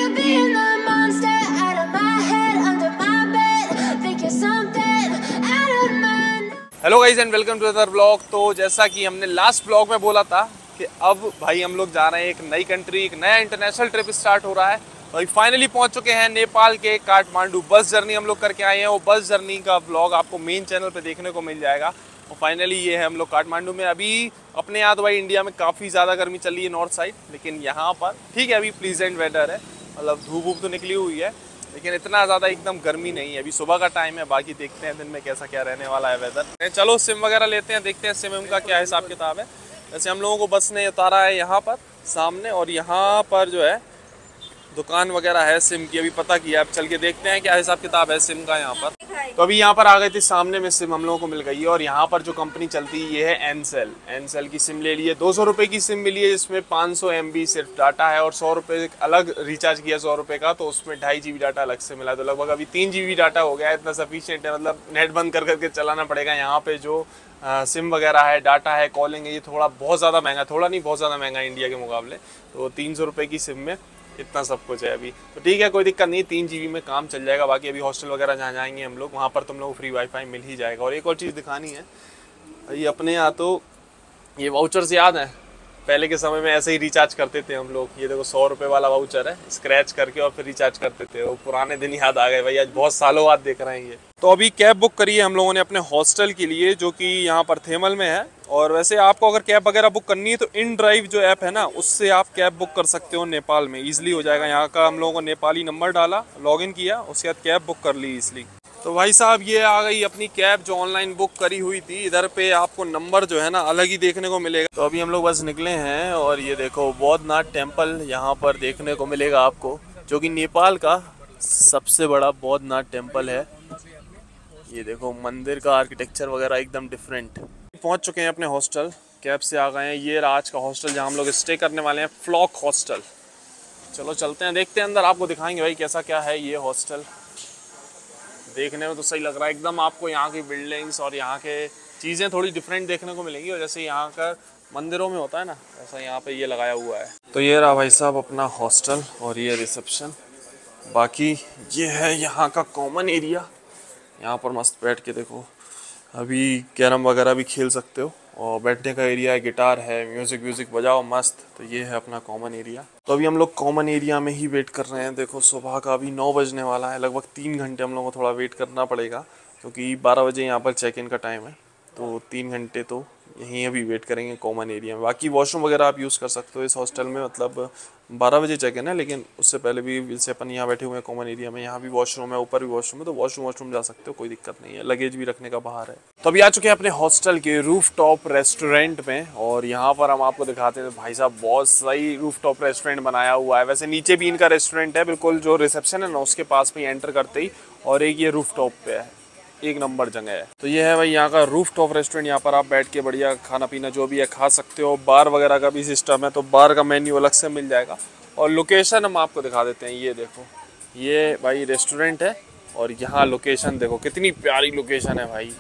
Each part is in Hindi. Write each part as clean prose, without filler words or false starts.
being the monster out of my head, under my bed, think you're something out of my. Hello guys and welcome to other blog. तो जैसा कि हमने लास्ट ब्लॉग में बोला था कि अब भाई हम लोग जा रहे हैं एक नई कंट्री, एक नया इंटरनेशनल ट्रिप स्टार्ट हो रहा है। भाई फाइनली पहुंच चुके हैं नेपाल के काठमांडू। बस जर्नी हम लोग करके आए हैं। वो बस जर्नी का ब्लॉग आपको मेन चैनल पे देखने को मिल जाएगा। और फाइनली ये है हम लोग काठमांडू में। अभी अपने यहाँ तो भाई इंडिया में काफ़ी ज़्यादा गर्मी चल रही है नॉर्थ साइड, लेकिन यहाँ पर ठीक है, अभी प्लीजेंट वेदर है, मतलब धूप वूप तो निकली हुई है, लेकिन इतना ज़्यादा एकदम गर्मी नहीं है। अभी सुबह का टाइम है, बाकी देखते हैं दिन में कैसा क्या रहने वाला है वेदर। चलो सिम वगैरह लेते हैं, देखते हैं सिम का क्या हिसाब किताब है। वैसे हम लोगों को बस ने उतारा है यहाँ पर सामने, और यहाँ पर जो है दुकान वगैरह है सिम की, अभी पता किया। अब चल के देखते हैं क्या हिसाब किताब है सिम का यहाँ पर। तो अभी यहाँ पर आ गए थे, सामने में सिम हम लोगों को मिल गई है। और यहाँ पर जो कंपनी चलती है ये है एनसेल। एनसेल की सिम ले ली है, 200 रुपये की सिम मिली है, जिसमें 500 MB सिर्फ डाटा है, और 100 रुपये अलग रिचार्ज किया 100 रुपये का, तो उसमें 2.5 GB डाटा अलग से मिला। तो लगभग अभी 3 GB डाटा हो गया है, इतना सफिशियंट है। मतलब नेट बंद कर करके चलाना पड़ेगा। यहाँ पे जो सिम वगैरह है, डाटा है, कॉलिंग है, ये थोड़ा बहुत ज़्यादा महंगा, थोड़ा नहीं बहुत ज़्यादा महंगा है इंडिया के मुकाबले। तो 300 रुपये की सिम में इतना सब कुछ है अभी। तो ठीक है, कोई दिक्कत नहीं, 3 GB में काम चल जाएगा। बाकी अभी हॉस्टल वगैरह जहाँ जाएंगे हम लोग, वहाँ पर तुम लोग फ्री वाईफाई मिल ही जाएगा। और एक और चीज़ दिखानी है, ये अपने यहाँ तो ये वाउचर्स याद है, पहले के समय में ऐसे ही रिचार्ज करते थे हम लोग। ये देखो 100 रुपये वाला वाउचर है, स्क्रैच करके और फिर रिचार्ज करते थे। वो पुराने दिन याद आ गए भाई, आज बहुत सालों बाद देख रहे हैं ये। तो अभी कैब बुक करी है हम लोगों ने अपने हॉस्टल के लिए, जो कि यहाँ पर थेमल में है। और वैसे आपको अगर कैब वगैरह बुक करनी है तो इन ड्राइव जो ऐप है ना, उससे आप कैब बुक कर सकते हो नेपाल में, ईजिली हो जाएगा। यहाँ का हम लोगों को नेपाली नंबर डाला, लॉगिन किया, उसके बाद कैब बुक कर ली ईजिली। तो भाई साहब ये आ गई अपनी कैब जो ऑनलाइन बुक करी हुई थी। इधर पे आपको नंबर जो है ना अलग ही देखने को मिलेगा। तो अभी हम लोग बस निकले हैं, और ये देखो बौद्धनाथ टेम्पल यहाँ पर देखने को मिलेगा आपको, जो कि नेपाल का सबसे बड़ा बौद्धनाथ टेम्पल है। ये देखो मंदिर का आर्किटेक्चर वगैरह एकदम डिफरेंट। पहुँच चुके हैं अपने हॉस्टल, कैब से आ गए हैं। ये आज का हॉस्टल जहाँ हम लोग स्टे करने वाले हैं, फ्लॉक हॉस्टल। चलो चलते हैं, देखते हैं अंदर, आपको दिखाएंगे भाई कैसा क्या है ये हॉस्टल। देखने में तो सही लग रहा है एकदम। आपको यहाँ की बिल्डिंग्स और यहाँ के चीज़ें थोड़ी डिफरेंट देखने को मिलेंगी, और जैसे यहाँ का मंदिरों में होता है ना, ऐसा यहाँ पे ये लगाया हुआ है। तो ये रहा भाई साहब अपना हॉस्टल, और ये रिसेप्शन। बाकी ये है यहाँ का कॉमन एरिया। यहाँ पर मस्त बैठ के देखो, अभी कैरम वगैरह भी खेल सकते हो, और बैठने का एरिया है, गिटार है, म्यूज़िक व्यूज़िक बजाओ मस्त। तो ये है अपना कॉमन एरिया। तो अभी हम लोग कॉमन एरिया में ही वेट कर रहे हैं। देखो सुबह का अभी 9 बजने वाला है, लगभग 3 घंटे हम लोगों को थोड़ा वेट करना पड़ेगा, क्योंकि 12 बजे यहाँ पर चेक इन का टाइम है। तो 3 घंटे तो यहीं अभी वेट करेंगे कॉमन एरिया में। बाकी वॉशरूम वगैरह आप यूज़ कर सकते हो इस हॉस्टल में, मतलब 12 बजे चेक इन है, लेकिन उससे पहले भी, जैसे अपन यहाँ बैठे हुए हैं कॉमन एरिया में, यहाँ भी वॉशरूम है, ऊपर भी वॉशरूम है, तो वॉशरूम जा सकते हो, कोई दिक्कत नहीं है। लगेज भी रखने का बाहर है। तो अभी आ चुके हैं अपने हॉस्टल के रूफ टॉप रेस्टोरेंट में, और यहाँ पर हम आपको दिखाते हैं। भाई साहब बहुत सही रूफ टॉप रेस्टोरेंट बनाया हुआ है। वैसे नीचे भी इनका रेस्टोरेंट है, बिल्कुल जो रिसेप्शन है ना उसके पास में एंटर करते ही, और एक ये रूफ टॉप पे है, एक नंबर जगह है। तो ये है भाई यहाँ का रूफ टॉप रेस्टोरेंट। यहाँ पर आप बैठ के बढ़िया खाना पीना जो भी है खा सकते हो। बार वगैरह का भी सिस्टम है, तो बार का मेन्यू अलग से मिल जाएगा। और लोकेशन हम आपको दिखा देते हैं। ये देखो, ये भाई रेस्टोरेंट है, और यहाँ लोकेशन देखो कितनी प्यारी लोकेशन है भाई।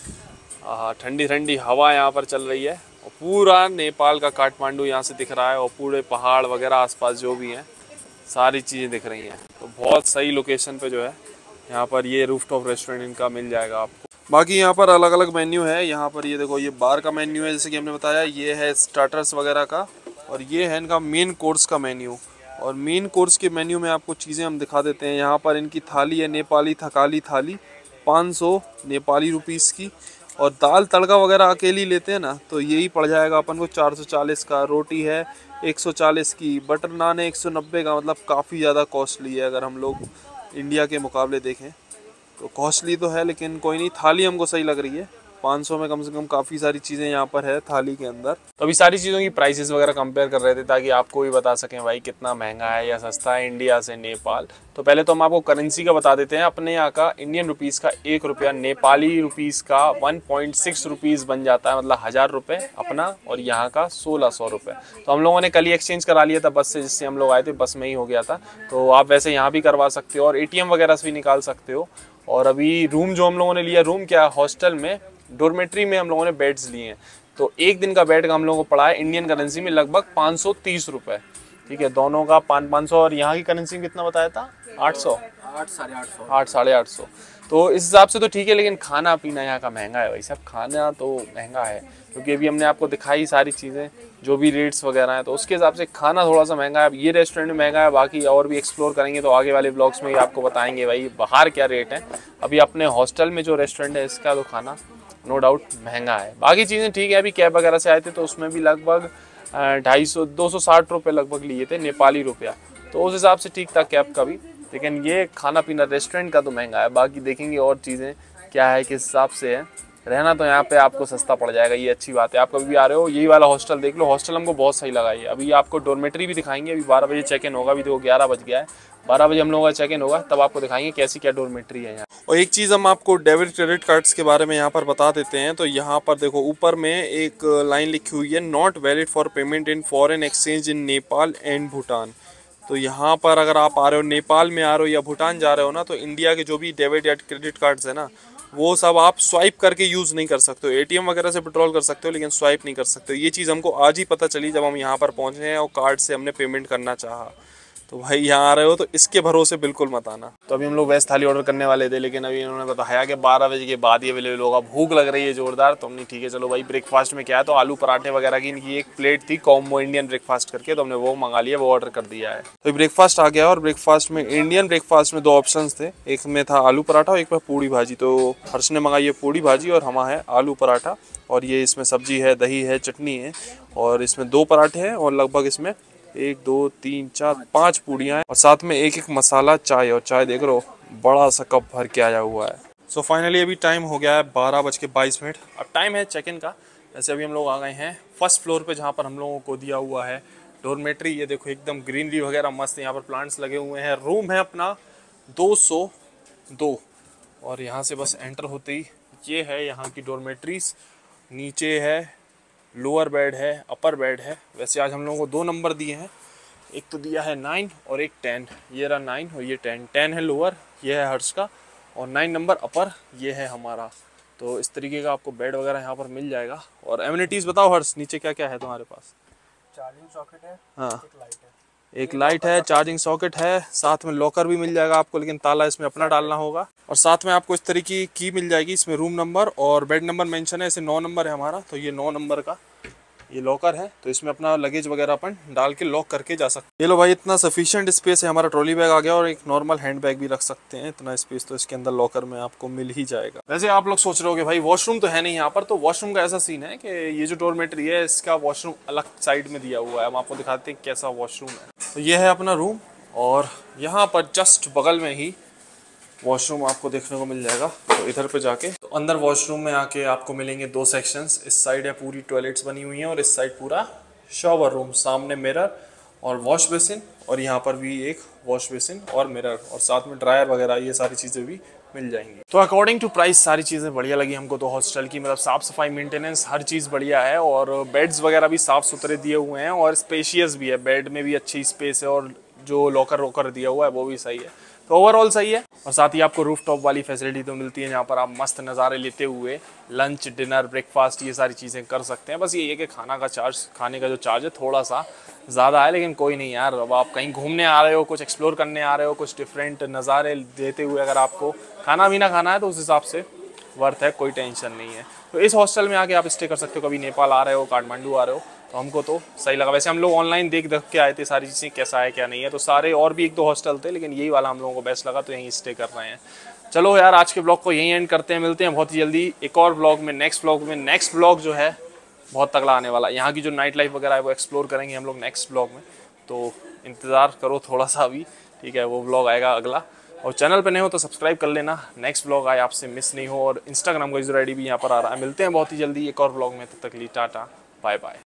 हाँ, ठंडी ठंडी हवा यहाँ पर चल रही है, और पूरा नेपाल का काठमांडू यहाँ से दिख रहा है, और पूरे पहाड़ वगैरह आसपास जो भी हैं सारी चीज़ें दिख रही हैं। तो बहुत सही लोकेशन पे जो है यहाँ पर ये रूफटॉप रेस्टोरेंट इनका मिल जाएगा आपको। बाकी यहाँ पर अलग अलग मेन्यू है। यहाँ पर ये देखो, ये बार का मेन्यू है, जैसे कि हमने बताया, ये है स्टार्टर्स वगैरह का, और ये है इनका मेन कोर्स का मेन्यू। और मेन कोर्स के मेन्यू में आपको चीज़ें हम दिखा देते हैं। यहाँ पर इनकी थाली है, नेपाली थकाली थाली, 500 नेपाली रुपीस की। और दाल तड़का वगैरह अकेली लेते हैं ना, तो यही पड़ जाएगा अपन को 440 का। रोटी है 140 की, बटर नान है 190 का। मतलब काफ़ी ज़्यादा कॉस्टली है, अगर हम लोग इंडिया के मुकाबले देखें तो कॉस्टली तो है, लेकिन कोई नहीं, थाली हमको सही लग रही है। 500 में कम से कम काफ़ी सारी चीज़ें यहाँ पर है थाली के अंदर। तो अभी सारी चीज़ों की प्राइसेस वगैरह कंपेयर कर रहे थे, ताकि आपको भी बता सकें भाई कितना महंगा है या सस्ता है इंडिया से नेपाल। तो पहले तो हम आपको करेंसी का बता देते हैं। अपने यहाँ का इंडियन रुपीज़ का 1 रुपया नेपाली रुपीज़ का 1.6 रुपीज़ बन जाता है, मतलब 1000 रुपये अपना, और यहाँ का 1600 रुपये। तो हम लोगों ने कल ही एक्सचेंज करा लिया था बस से, जिससे हम लोग आए थे, बस में ही हो गया था। तो आप वैसे यहाँ भी करवा सकते हो, और ATM वगैरह से भी निकाल सकते हो। और अभी रूम जो हम लोगों ने लिया, रूम क्या, हॉस्टल में डॉर्मेट्री में हम लोगों ने बेड्स लिए हैं। तो एक दिन का बेड का हम लोगों को पड़ा है इंडियन करेंसी में लगभग 530 रुपये। ठीक है, दोनों का 500 और यहाँ की करेंसी कितना बताया था? 800, 800 तो इस हिसाब से तो ठीक है, लेकिन खाना पीना यहाँ का महंगा है भाई साहब, खाना तो महंगा है, क्योंकि अभी हमने आपको दिखाई सारी चीज़ें जो भी रेट्स वगैरह हैं, तो उसके हिसाब से खाना थोड़ा सा महंगा है। अब ये रेस्टोरेंट में महंगा है, बाकी और भी एक्सप्लोर करेंगे तो आगे वाले ब्लॉग्स में ही आपको बताएंगे भाई बाहर क्या रेट है। अभी अपने हॉस्टल में जो रेस्टोरेंट है इसका तो खाना नो डाउट महंगा है, बाकी चीज़ें ठीक है। अभी कैब वगैरह से आए थे तो उसमें भी लगभग 260 रुपये लगभग लिए थे नेपाली रुपया, तो उस हिसाब से ठीक था कैब का भी। लेकिन ये खाना पीना रेस्टोरेंट का तो महंगा है, बाकी देखेंगे और चीज़ें क्या है किस हिसाब से है। रहना तो यहाँ पे आपको सस्ता पड़ जाएगा, ये अच्छी बात है। आप कभी भी आ रहे हो यही वाला हॉस्टल देख लो, हॉस्टल हमको बहुत सही लगा। ये अभी आपको डॉर्मेटरी भी दिखाएंगे, अभी 12 बजे चेक इन होगा, अभी देखो 11 बज गया है, 12 बजे हम लोगों का चेक इन होगा, तब आपको दिखाएंगे कैसी क्या डॉर्मेटरी है यहाँ। और एक चीज़ हम आपको डेबिट क्रेडिट कार्ड्स के बारे में यहाँ पर बता देते हैं। तो यहाँ पर देखो ऊपर में एक लाइन लिखी हुई है, not valid for payment in foreign exchange in Nepal and Bhutan. तो यहाँ पर अगर आप आ रहे हो, नेपाल में आ रहे हो या भूटान जा रहे हो ना, तो इंडिया के जो भी डेबिट या क्रेडिट कार्ड्स है ना, वो सब आप स्वाइप करके यूज़ नहीं कर सकते हो। एटीएम वगैरह से विड्रॉल कर सकते हो, लेकिन स्वाइप नहीं कर सकते हो। ये चीज़ हमको आज ही पता चली जब हम यहाँ पर पहुँचे हैं और कार्ड से हमने पेमेंट करना चाहा। तो भाई यहाँ आ रहे हो तो इसके भरोसे बिल्कुल मत आना। तो अभी हम लोग वेज थाली ऑर्डर करने वाले थे, लेकिन अभी इन्होंने बताया कि 12 बजे के बाद ही अवेलेबल होगा। भूख लग रही है जोरदार, तो हमने ठीक है चलो भाई ब्रेकफास्ट में क्या है, तो आलू पराठे वगैरह की इनकी एक प्लेट थी कॉम्बो इंडियन ब्रेकफास्ट करके, तो हमने वो मंगा लिया, वो ऑर्डर कर दिया है। तो ब्रेकफास्ट आ गया और ब्रेकफास्ट में इंडियन ब्रेकफास्ट में 2 ऑप्शन थे, एक में था आलू पराठा और एक में पूड़ी भाजी। तो हर्ष ने मंगाई है पूड़ी भाजी और हमारा है आलू पराठा, और ये इसमें सब्जी है, दही है, चटनी है, और इसमें 2 पराठे हैं और लगभग इसमें 1 2 3 4 5 पूड़ियाँ हैं, और साथ में एक मसाला चाय, और चाय देख रहे हो बड़ा सा कप भर के आया हुआ है। सो फाइनली अभी टाइम हो गया है 12:22। अब टाइम है चेक इन का। जैसे अभी हम लोग आ गए हैं फर्स्ट फ्लोर पे, जहाँ पर हम लोगों को दिया हुआ है डॉर्मेट्री। ये देखो एकदम ग्रीनरी वगैरह मस्त है, यहाँ पर प्लांट्स लगे हुए हैं। रूम है अपना 202, और यहाँ से बस एंटर होते ही ये है यहाँ की डॉर्मेट्रीज। नीचे है लोअर बेड है, अपर बेड है। वैसे आज हम लोगों को 2 नंबर दिए हैं, एक तो दिया है 9 और एक 10। ये रहा 9 और ये 10 है लोअर, ये है हर्ष का, और 9 नंबर अपर ये है हमारा। तो इस तरीके का आपको बेड वगैरह यहाँ पर मिल जाएगा। और एमिनिटीज़ बताओ हर्ष, नीचे क्या क्या है तुम्हारे पास? चार्जिंग सॉकेट है, हाँ, एक लाइट है, चार्जिंग सॉकेट है, साथ में लॉकर भी मिल जाएगा आपको, लेकिन ताला इसमें अपना डालना होगा। और साथ में आपको इस तरीके की मिल जाएगी, इसमें रूम नंबर और बेड नंबर मेंशन है। इसे 9 नंबर है हमारा, तो ये 9 नंबर का ये लॉकर है, तो इसमें अपना लगेज वगैरह अपन डाल के लॉक करके जा सकते हैं। ये लो भाई, इतना सफिशिएंट स्पेस है। हमारा ट्रॉली बैग आ गया और एक नॉर्मल हैंड बैग भी रख सकते हैं। इतना स्पेस तो इसके अंदर लॉकर में आपको मिल ही जाएगा। वैसे आप लोग सोच रहे होगे भाई वॉशरूम तो है नहीं यहाँ पर, तो वॉशरूम का ऐसा सीन है कि ये जो डॉर्मेट्री है इसका वॉशरूम अलग साइड में दिया हुआ है। हम आपको दिखाते हैं कैसा वॉशरूम है। तो ये है अपना रूम, और यहाँ पर जस्ट बगल में ही वॉशरूम आपको देखने को मिल जाएगा। तो इधर पे जाके तो अंदर वॉशरूम में आके आपको मिलेंगे 2 सेक्शंस। इस साइड है पूरी टॉयलेट्स बनी हुई हैं, और इस साइड पूरा शॉवर रूम, सामने मिरर और वॉश बेसिन, और यहाँ पर भी एक वॉश बेसिन और मिरर, और साथ में ड्रायर वगैरह ये सारी चीज़ें भी मिल जाएंगी। तो अकॉर्डिंग टू प्राइस सारी चीज़ें बढ़िया लगी हमको। तो हॉस्टल की मतलब साफ़ सफाई, मेंटेनेंस, हर चीज़ बढ़िया है, और बेड्स वगैरह भी साफ़ सुथरे दिए हुए हैं, और स्पेशियस भी है। बेड में भी अच्छी स्पेस है, और जो लॉकर वॉकर दिया हुआ है वो भी सही है। तो ओवरऑल सही है। और साथ ही आपको रूफ टॉप वाली फैसिलिटी तो मिलती है, जहाँ पर आप मस्त नज़ारे लेते हुए लंच, डिनर, ब्रेकफास्ट ये सारी चीज़ें कर सकते हैं। बस ये है कि खाने का जो चार्ज है थोड़ा सा ज़्यादा है, लेकिन कोई नहीं यार। अब आप कहीं घूमने आ रहे हो, कुछ एक्सप्लोर करने आ रहे हो, कुछ डिफरेंट नज़ारे देते हुए अगर आपको खाना भी ना खाना है, तो उस हिसाब से वर्थ है, कोई टेंशन नहीं है। तो इस हॉस्टल में आके आप स्टे कर सकते हो। कभी नेपाल आ रहे हो, काठमांडू आ रहे हो, तो हमको तो सही लगा। वैसे हम लोग ऑनलाइन देख के आए थे सारी चीज़ें, कैसा है क्या नहीं है। तो सारे और भी 1-2 हॉस्टल थे, लेकिन यही वाला हम लोगों को बेस्ट लगा, तो यहीं स्टे कर रहे हैं। चलो यार, आज के ब्लॉग को यहीं एंड करते हैं। मिलते हैं बहुत ही जल्दी एक और ब्लॉग में, नेक्स्ट ब्लॉग जो है बहुत तगड़ा आने वाला है। यहाँ की जो नाइट लाइफ वगैरह है वो एक्सप्लोर करेंगे हम लोग नेक्स्ट ब्लॉग में, तो इंतज़ार करो थोड़ा सा अभी, ठीक है। वो ब्लॉग आएगा अगला, और चैनल पे नहीं हो तो सब्सक्राइब कर लेना, नेक्स्ट ब्लॉग आए आपसे मिस नहीं हो। और इंस्टाग्राम का यूज़र ID भी यहाँ पर आ रहा है। मिलते हैं बहुत ही जल्दी एक और ब्लॉग में, तब तक के लिए टाटा बाय बाय।